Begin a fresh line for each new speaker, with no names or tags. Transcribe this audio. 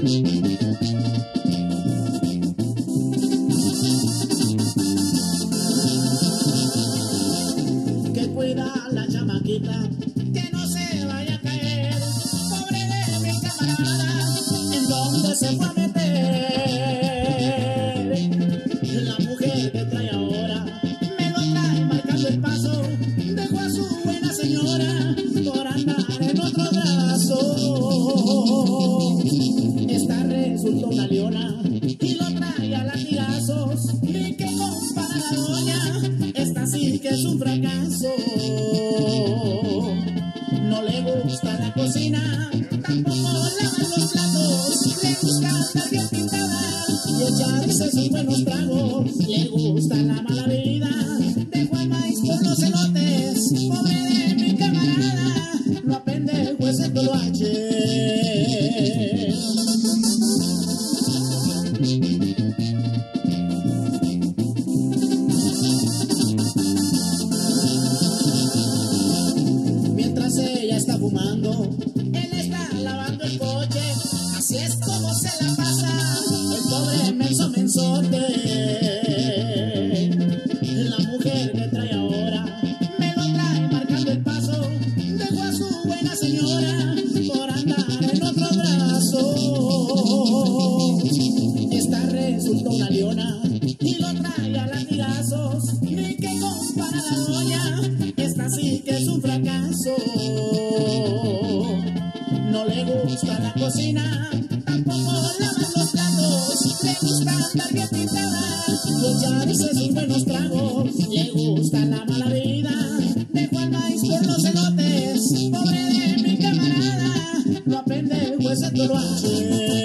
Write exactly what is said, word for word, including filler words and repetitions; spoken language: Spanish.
Que cuida a la chamaquita, que no se vaya a caer. Pobre de mi camarada, ¿en dónde se fue a meter? La mujer que trae ahora me lo trae marcando el paso. Dejó a su buena señora por andar en otro brazo. Esta resultó una leona y lo trae a latigazos. Ni que compara la doña, esta sí que es un fracaso. No le gusta la cocina, tampoco lavar los platos. Le gusta andar bien pintada y echarse sus buenos tragos. Le gusta la mala vida, dejó el maíz por los elotes. Pobre de mi camarada, no apendejo ese toloache. Mientras ella está fumando, él está lavando el coche. Así es como se la pasa el pobre menso mensote. La mujer que trae ahora me lo trae marcando el paso. Dejó a su buena señora por andar en otro brazo. Esta resultó una leona y lo trae a latigazos. Ni que compara la doña, esta sí que es un fracaso. No le gusta la cocina, tampoco lavar los platos. Le gusta andar bien pintada y echarse sus buenos tragos. Le gusta la mala vida, dejó el maíz por los elotes. Pobre de mi camarada, no apendejo ese toloache.